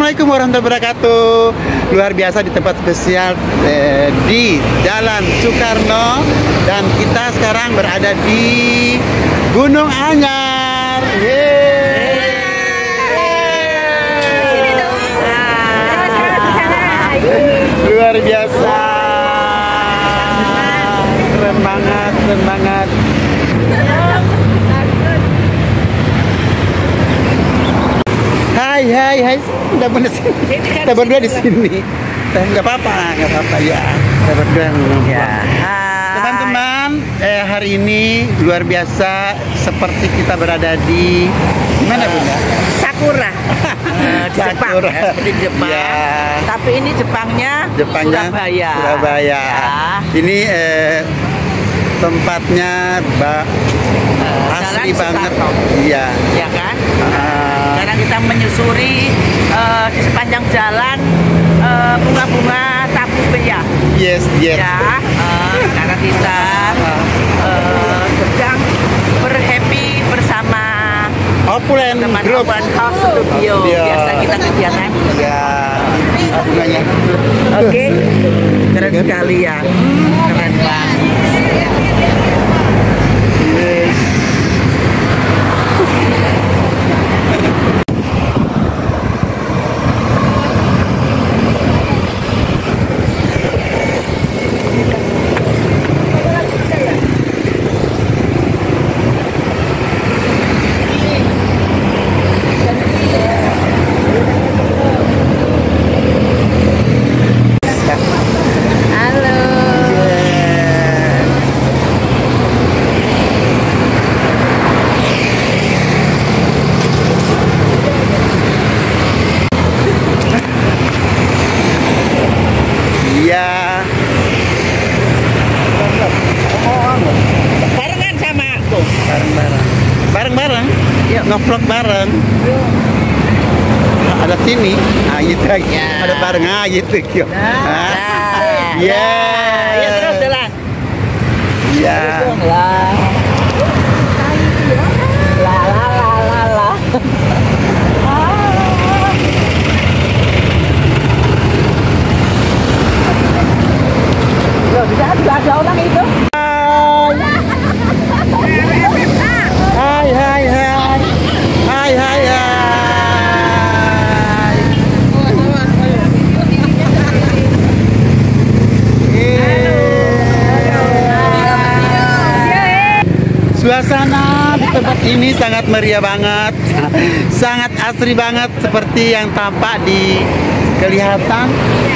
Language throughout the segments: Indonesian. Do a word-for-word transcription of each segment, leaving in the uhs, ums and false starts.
Assalamualaikum warahmatullahi wabarakatuh. Luar biasa di tempat spesial eh, di Jalan Soekarno. Dan kita sekarang berada di Gunung Anyar. Yeay. Luar biasa. Keren banget, keren banget. Hai, hai, hai. Udah bener sih. Kita berdua di sini. Enggak apa-apa, enggak apa-apa ya. Kita berdua ya. Teman-teman, eh, hari ini luar biasa seperti kita berada di mana Bunda? Sakura. uh, di Jepang, Sakura. Ya, seperti di Jepang. Ya. Tapi ini Jepangnya, Jepangnya Surabaya. Surabaya. Ya. Ini eh, tempatnya ba Uh, asli Jalan banget. Soekarno. Iya. Ya kan? Uh, Sekarang kita menyusuri uh, di sepanjang jalan uh, bunga-bunga tabu ya. yes, yes. Ya, uh, karena kita uh, sedang berhappy bersama Opulent teman Group. Open House Studio. Studio. Biasa kita kegiatan. Ya. Bunganya. Oke, keren sekali ya. Keren banget. Yes. Iya. Barengan sama aku. Bareng-bareng. Bareng-bareng. Yuk. Ngevlog bareng. Nah, ada sini. Nah, gitu lagi. Ya. Ada bareng ah gitu. Yuk. Nah, Ah. nah. Ya. Ya terus jalan. Ya. Lah. La la la la la. Loh, bisa ada orang itu? Hai, hai, hai. Hai, hai, hai. Suasana di tempat ini sangat meriah banget, sangat asri banget seperti yang tampak di kelihatan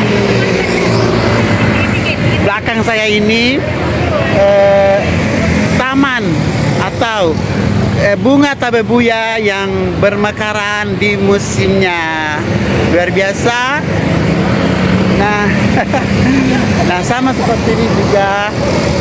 belakang saya ini eh, taman atau eh, bunga tabebuya yang bermekaran di musimnya. Luar biasa. Nah, nah sama seperti ini juga.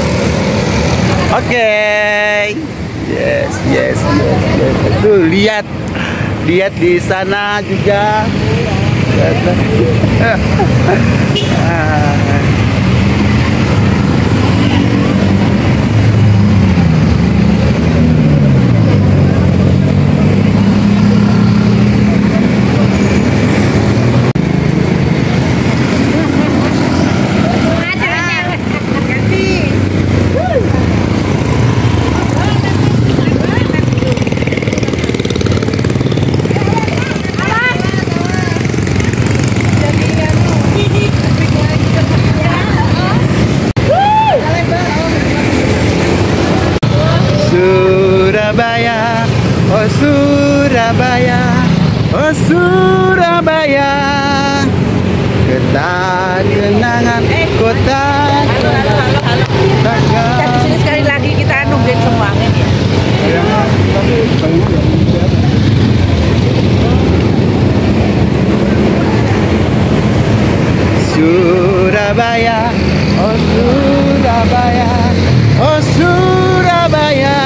Oke, okay. yes, yes, yes, yes. Tuh lihat, lihat di sana juga. Ah. Surabaya, oh Surabaya, oh Surabaya, kota kenangan, kota Kita di sini sekali lagi kita nungguin semua. Surabaya, oh Surabaya, oh Surabaya,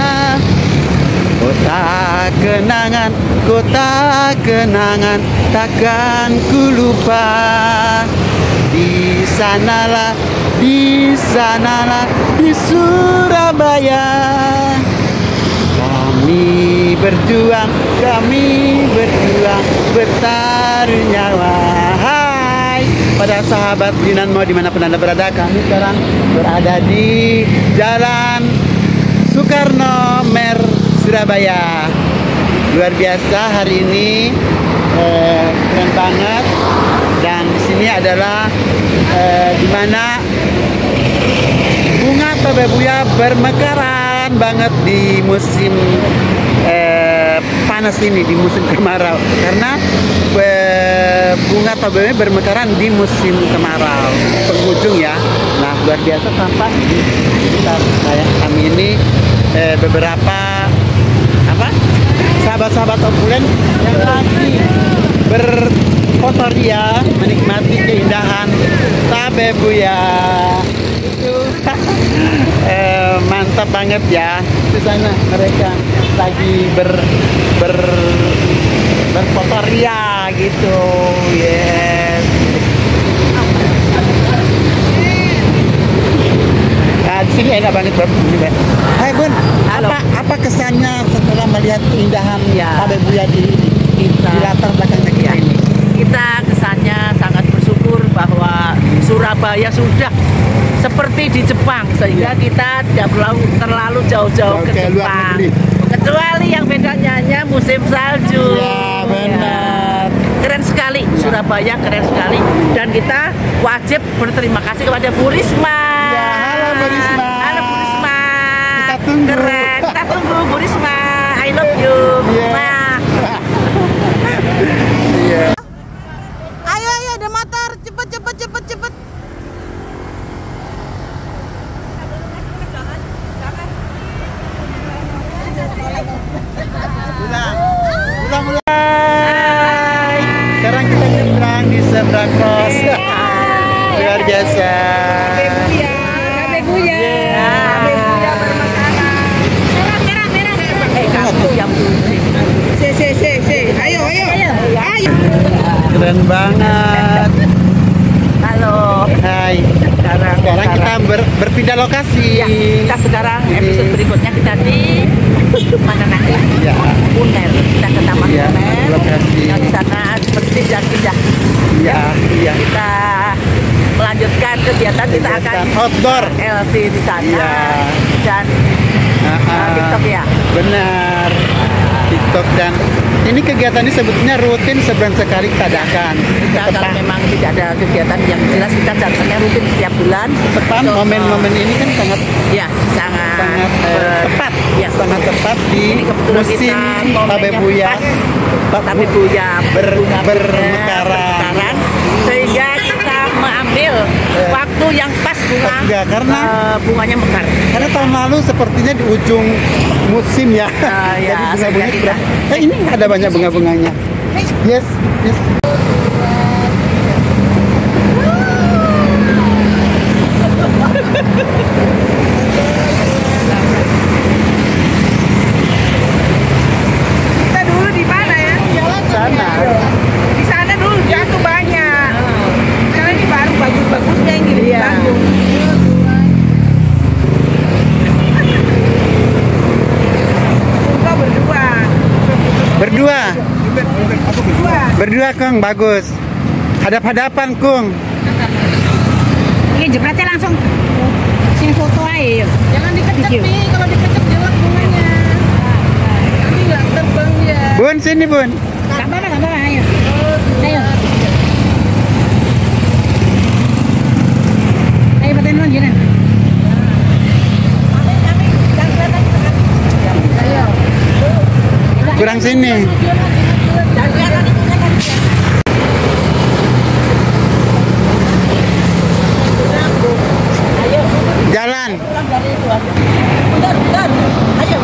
kota kenangan, kota kenangan, takkan ku lupa. Di sanalah, di sanalah, di Surabaya, kami berjuang, kami berjuang, bertaruh nyawa. Hai, pada sahabat Dinanmo dimanapun Anda berada, kami sekarang berada di Jalan Soekarno Mer, Surabaya. Luar biasa hari ini, eh, keren banget. Dan di sini adalah eh, di mana bunga tabebuya bermekaran banget di musim eh, panas ini, di musim kemarau. Karena eh, bunga tabebuya bermekaran di musim kemarau penghujung ya. Nah, luar biasa tampak di sekitar kayak kami ini eh, beberapa apa sahabat-sahabat Opulen yang lagi berfotoria menikmati keindahan tabebuya. Itu eh, mantap banget ya. Di sana mereka lagi ber ber berfotoria gitu. Yes. Nah, di sini enak banget Bun. Hai Bun, Halo. apa apa kesannya setelah melihat keindahan Ya. tabebuya di Kita, di latar belakang negeri ya, ini? kita kesannya sangat bersyukur bahwa Surabaya sudah seperti di Jepang, sehingga kita tidak perlu terlalu jauh-jauh ke Ke luar Jepang. negeri. Kecuali yang bedanya hanya musim salju. Ya, benar. Ya. Keren sekali, Surabaya keren sekali, dan kita wajib berterima kasih kepada Bu Risma. Ya, halo Bu Risma. Halo Bu Risma. Kita tunggu. Keren, kita tunggu Bu Risma. I love you. Iya. Mwah. Iya. Ayo ayo ada motor, cepet cepet cepet cepet. Ulang, ulang, ulang. Hai. Sekarang kita nyebrang di zebra cross. Luar biasa. Tabebuya. Tabebuya bermekaran. Merah merah merah. Eh, kamu yang Se se se se. Ayo ayo. Ayo. Keren banget. halo. Hai. Sekarang, Sekarang kita ber, berpindah lokasi. ya, kita sekarang episode berikutnya kita di mana nanti? Ya. Uner. Kita ke Taman Ya, Uner. lokasi. Yang di sana berpindah-pindah. Iya, iya. Kita melanjutkan kegiatan, kita akan Kegiatan outdoor. L T di sana Iya. dan Ah, uh, ah. TikTok ya. Benar. TikTok, dan ini kegiatan ini sebetulnya rutin sebulan sekali kita adakan. Kita kalau Tepat- memang tidak ada kegiatan yang jelas, kita jadwalnya rutin setiap bulan. Tepat Untuk, momen-momen ini kan sangat ya sangat sangat eh, ber- tepat, ya, sangat tepat di Ini kebetulan musim kita momennya tabebuya. pas tabebuya Ber- berbunga bermekaran. bermekaran, sehingga kita mengambil Eh, waktu yang pas bunga ya, karena eh, bunganya mekar. karena tahun lalu sepertinya di ujung musim ya. Ah, ya, Jadi bunga-bunga sehingga kita- berapa- Eh, ini ada banyak bunga-bunganya. Yes, yes. Kita dulu di mana ya? Sana. Di sana dulu jatuh banyak. Sekarang ini baru bagus-bagusnya ini di Iya. Bandung. Kita berdua. Berdua. Berdua. Berdua Kung, bagus. Hadap-hadapan Kung. Ini jepretnya langsung sini foto aja yuk. Jangan dikecek nih, kalau dikecek jelek bunganya. Nanti nggak terbang ya. Bun, sini Bun. Gak apa-apa, gak apa-apa, ayo. Ayo. Ayo paten lagi nih. Kurang sini. Jalan. Bentar, bentar. Ayo.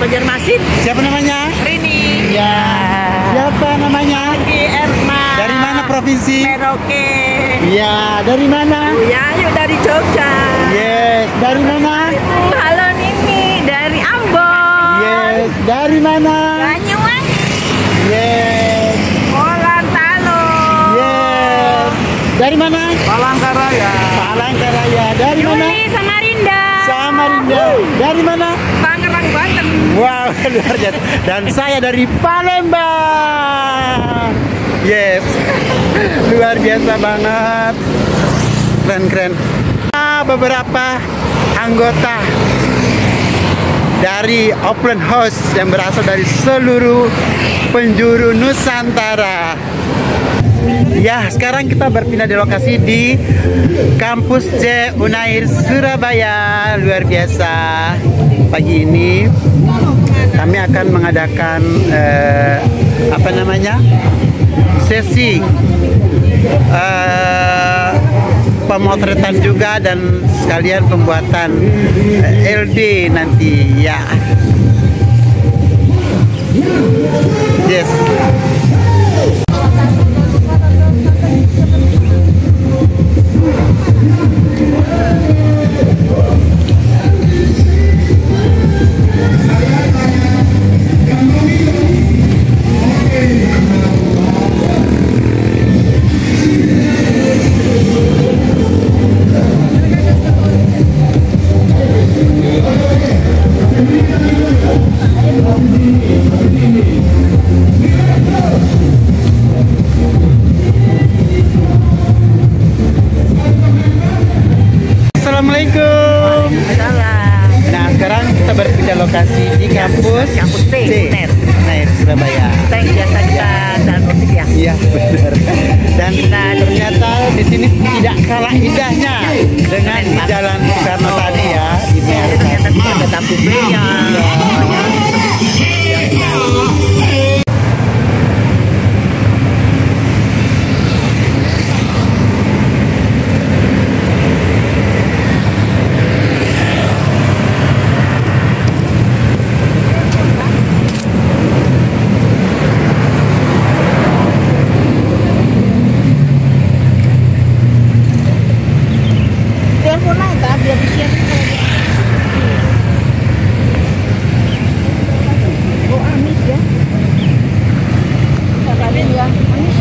Banjarmasin. Siapa namanya? Rini. Ya. Siapa namanya? Di Erma. Dari mana provinsi? Merauke. Ya, dari mana? Ya, yuk dari Jogja. Yes, dari mana? Halo Nini dari Ambon. Yes, dari mana? Banyuwangi. Yes, Gorontalo. yes. Dari mana? Palangkaraya. Palangkaraya. Dari mana? Juli Samarinda. Samarinda. Dari mana? Tangerang, Banten. Wow, luar biasa. Dan saya dari Palembang. Yes, luar biasa banget. Keren-keren. Beberapa anggota dari Open House yang berasal dari seluruh penjuru Nusantara. Ya, sekarang kita berpindah di lokasi di Kampus C Unair Surabaya. Luar biasa. Pagi ini kami akan mengadakan eh, apa namanya? Sesi eh, pemotretan juga dan sekalian pembuatan eh, L D nanti ya. Yes. Assalamualaikum. Salam. Nah, sekarang kita berpindah lokasi di kampus Kampus C, Unair. Unair Surabaya. Kita yang biasa kita jalan musik ya. Iya, benar. Dan ternyata di sini tidak kalah indahnya dengan di Jalan Soekarno tadi ya. Ini Ternyata kita ada tabu B-nya. Telepon aja biar disiapin. Oh, amis ya. Kabarin ya. Amis.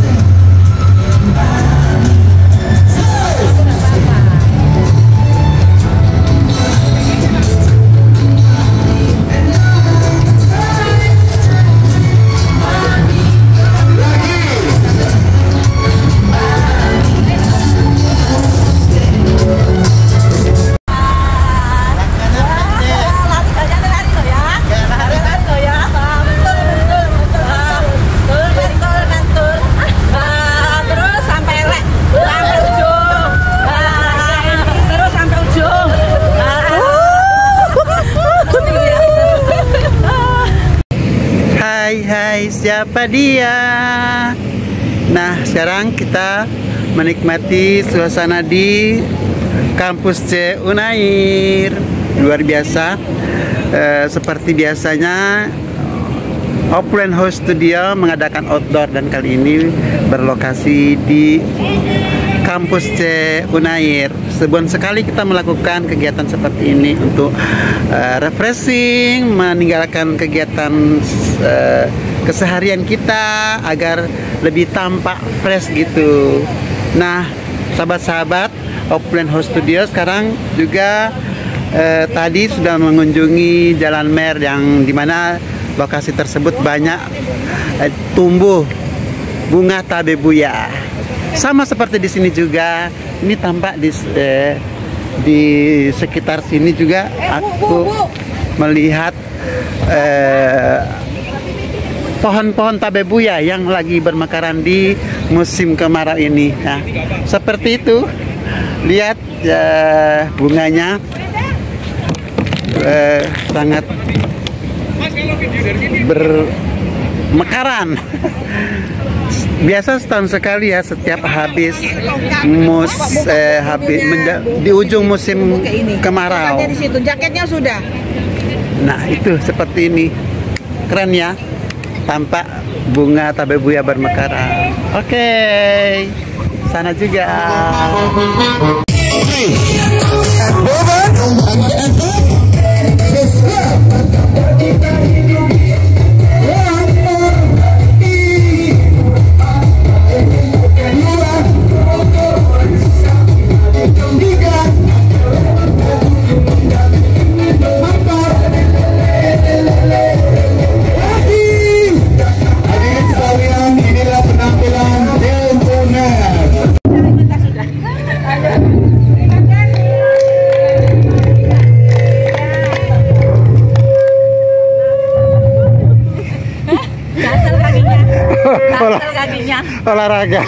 Hai, hai, siapa dia? Nah, sekarang kita menikmati suasana di Kampus C Unair. Luar biasa. Eh, seperti biasanya Open House Studio mengadakan outdoor dan kali ini berlokasi di Kampus C Unair. Sebulan sekali kita melakukan kegiatan seperti ini untuk uh, refreshing, meninggalkan kegiatan uh, keseharian kita agar lebih tampak fresh gitu. Nah, sahabat-sahabat Open House Studio sekarang juga uh, tadi sudah mengunjungi Jalan Mer yang dimana lokasi tersebut banyak uh, tumbuh bunga tabebuya. Sama seperti di sini juga, ini tampak di eh, di sekitar sini juga aku melihat eh, pohon-pohon tabebuya yang lagi bermekaran di musim kemarau ini. Nah, seperti itu, lihat eh, bunganya eh, sangat bermekaran. Biasa setahun sekali ya, setiap habis mus eh, habis menja, di ujung musim kemarau. Di situ jaketnya sudah. Nah, itu seperti ini. Keren ya. Tampak bunga tabebuya bermekaran. Oke. Sana juga. Kakinya. Olahraga.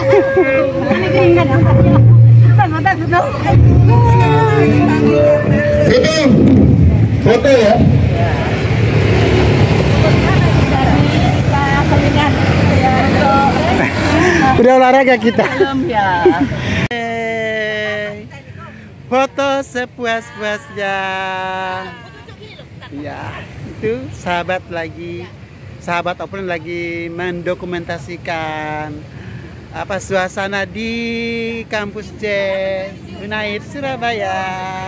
Foto ya. Udah olahraga kita. Belum ya. Foto sepuas-puasnya. Ya, itu sahabat lagi. Sahabat Opulent lagi mendokumentasikan apa suasana di kampus C Unair Surabaya.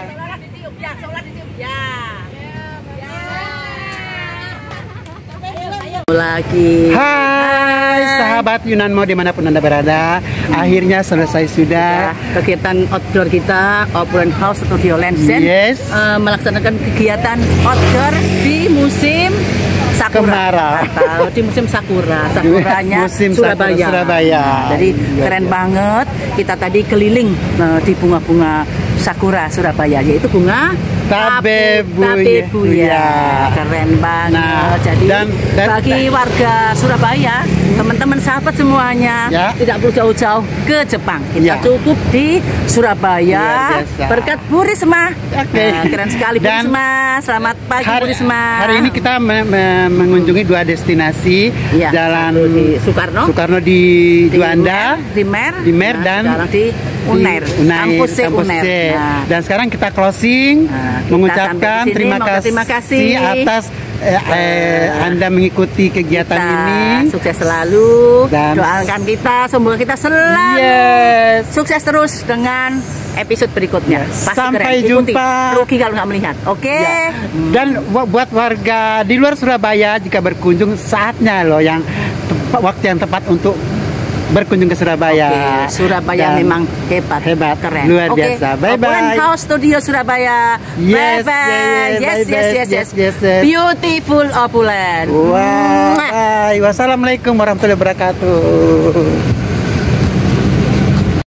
Lagi. Hai sahabat Yunanmo dimanapun Anda berada. Akhirnya selesai sudah kegiatan outdoor kita Opulent House Studio Lensen. Yes. uh, melaksanakan kegiatan outdoor di musim Sakura Kemarau. atau di musim Sakura, Sakuranya musim Surabaya. Sakura, Surabaya. Jadi iya, keren iya. banget. Kita tadi keliling uh, di bunga-bunga Sakura Surabaya, yaitu bunga Tabebuya. Tabebuya. Keren banget. Nah, Jadi dan, dan, bagi warga Surabaya, teman-teman sahabat semuanya, ya. tidak perlu jauh-jauh ke Jepang. Kita Ya. cukup di Surabaya. Luar biasa. Berkat Bu Risma. Oke. Nah, keren sekali Bu Dan Risma. Selamat pagi hari, Bu Risma. hari ini kita me me mengunjungi dua destinasi. Ya, Jalan satu di Soekarno, Soekarno di, di Juanda, Uner, di Mer, di Mer nah, dan sekarang di Uner, di Unair, kampus C kampus Uner. C. Nah, Dan sekarang kita closing Nah, kita mengucapkan sampai di sini, terima mau kasih, terima kasih. atas eh, eh, Anda mengikuti kegiatan kita ini. sukses selalu. Dan- Doakan kita, semoga kita selalu Yes. sukses terus dengan episode berikutnya. Pasti Sampai keren. Ikuti. jumpa. Rugi kalau nggak melihat. Oke. Ya. Dan bu- buat warga di luar Surabaya jika berkunjung saatnya loh yang tepat, waktu yang tepat untuk berkunjung ke Surabaya. Oke, Surabaya Dan memang hebat, hebat, keren. luar Oke, biasa. Bye Opulent bye. House Studio Surabaya. Yes, bye bye. yeah, yeah, yes, bye yes, bye. yes, yes, Yes, yes, yes. Beautiful Opulent. Wah, bye. Wassalamualaikum warahmatullahi wabarakatuh.